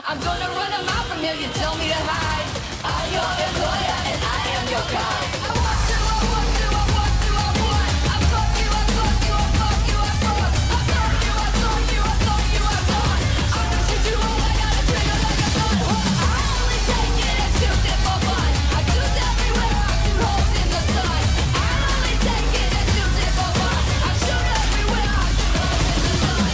I'm gonna run them out from here, you tell me to hide. I'm your employer and I am your guide. I want to, I want to, I want to, I want. I fuck you, I fuck you, I fuck you, I fuck. I thought you, I thought you, I thought you, I thought. I'm gonna shoot you all, I got a trigger like a gun. I only take it and shoot it for fun. I shoot everywhere, I shoot holes in the sun. I only take it and shoot it for fun. I shoot everywhere, I shoot holes in the sun.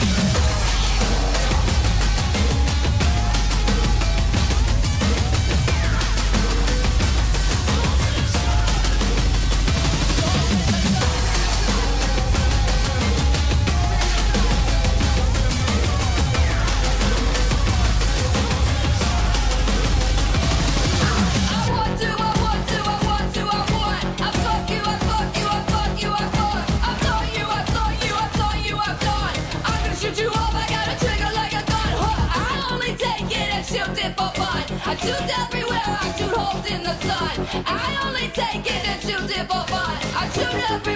I shoot everywhere, I shoot holes in the sun. I only take it and shoot it for fun. I shoot everywhere.